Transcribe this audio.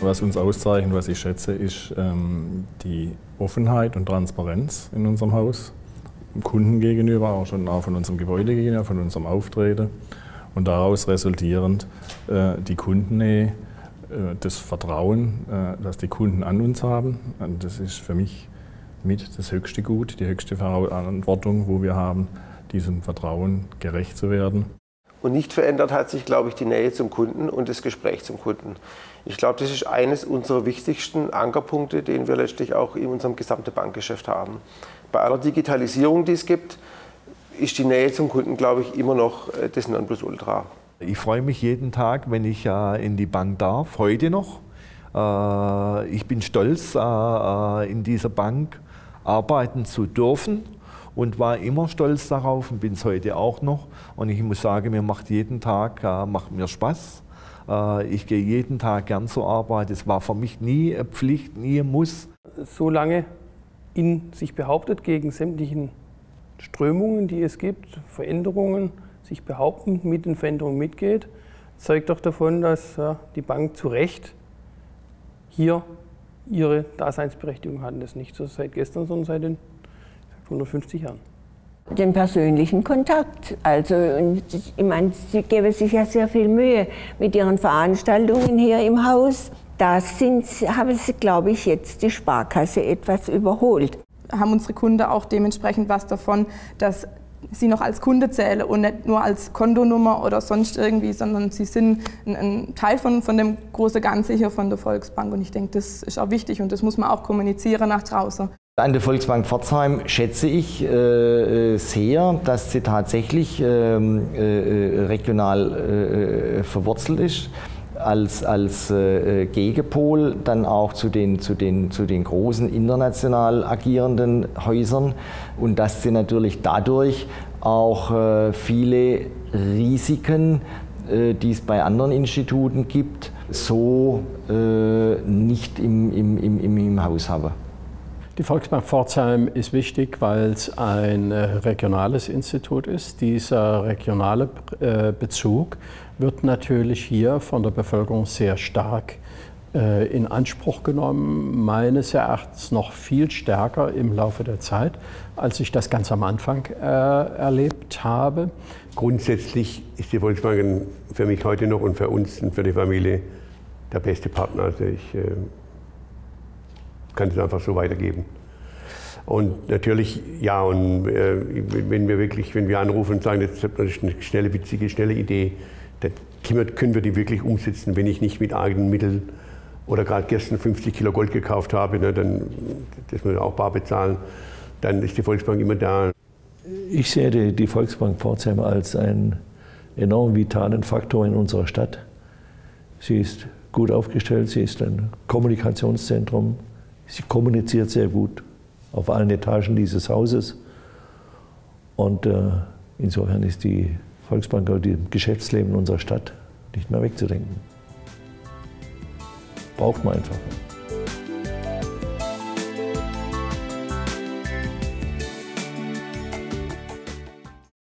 was uns auszeichnet, was ich schätze, ist die Offenheit und Transparenz in unserem Haus. Dem Kunden gegenüber, auch von unserem Gebäude gegenüber, von unserem Auftreten. Und daraus resultierend die Kundennähe, das Vertrauen, das die Kunden an uns haben. Und das ist für mich mit das höchste Gut, die höchste Verantwortung, wo wir haben, diesem Vertrauen gerecht zu werden. Und nicht verändert hat sich, glaube ich, die Nähe zum Kunden und das Gespräch zum Kunden. Ich glaube, das ist eines unserer wichtigsten Ankerpunkte, den wir letztlich auch in unserem gesamten Bankgeschäft haben. Bei aller Digitalisierung, die es gibt, ist die Nähe zum Kunden, glaube ich, immer noch das Nonplusultra. Ich freue mich jeden Tag, wenn ich in die Bank darf, heute noch. Ich bin stolz, in dieser Bank arbeiten zu dürfen und war immer stolz darauf und bin es heute auch noch. Und ich muss sagen, mir macht jeden Tag macht mir Spaß. Ich gehe jeden Tag gern zur Arbeit. Es war für mich nie eine Pflicht, nie ein Muss. So lange in sich behauptet gegen sämtlichen Strömungen, die es gibt, Veränderungen, sich behaupten, mit den Veränderungen mitgeht, zeugt doch davon, dass die Bank zu Recht hier ihre Daseinsberechtigung hat. Das nicht so seit gestern, sondern seit den 150 Jahren. Den persönlichen Kontakt. Also, ich meine, Sie geben sich ja sehr viel Mühe mit Ihren Veranstaltungen hier im Haus. Da haben Sie, glaube ich, jetzt die Sparkasse etwas überholt. Haben unsere Kunden auch dementsprechend was davon, dass sie noch als Kunde zählen und nicht nur als Kontonummer oder sonst irgendwie, sondern sie sind ein Teil von dem großen Ganze hier von der Volksbank. Und ich denke, das ist auch wichtig und das muss man auch kommunizieren nach draußen. An der Volksbank Pforzheim schätze ich sehr, dass sie tatsächlich regional verwurzelt ist. Als Gegenpol dann auch zu den großen international agierenden Häusern und dass sie natürlich dadurch auch viele Risiken, die es bei anderen Instituten gibt, so nicht im Haus haben. Die Volksbank Pforzheim ist wichtig, weil es ein regionales Institut ist. Dieser regionale Bezug wird natürlich hier von der Bevölkerung sehr stark in Anspruch genommen, meines Erachtens noch viel stärker im Laufe der Zeit, als ich das ganz am Anfang erlebt habe. Grundsätzlich ist die Volksbank für mich heute noch und für uns und für die Familie der beste Partner. Also ich kann es einfach so weitergeben. Und natürlich, ja, und wenn wir anrufen und sagen, das ist eine schnelle, witzige, schnelle Idee, dann können wir die wirklich umsetzen, wenn ich nicht mit eigenen Mitteln oder gerade gestern 50 Kilo Gold gekauft habe, ne, dann, das muss ich auch bar bezahlen, dann ist die Volksbank immer da. Ich sehe die Volksbank Pforzheim als einen enorm vitalen Faktor in unserer Stadt. Sie ist gut aufgestellt, sie ist ein Kommunikationszentrum, sie kommuniziert sehr gut auf allen Etagen dieses Hauses. Und insofern ist die Volksbank aus dem Geschäftsleben unserer Stadt nicht mehr wegzudenken. Braucht man einfach.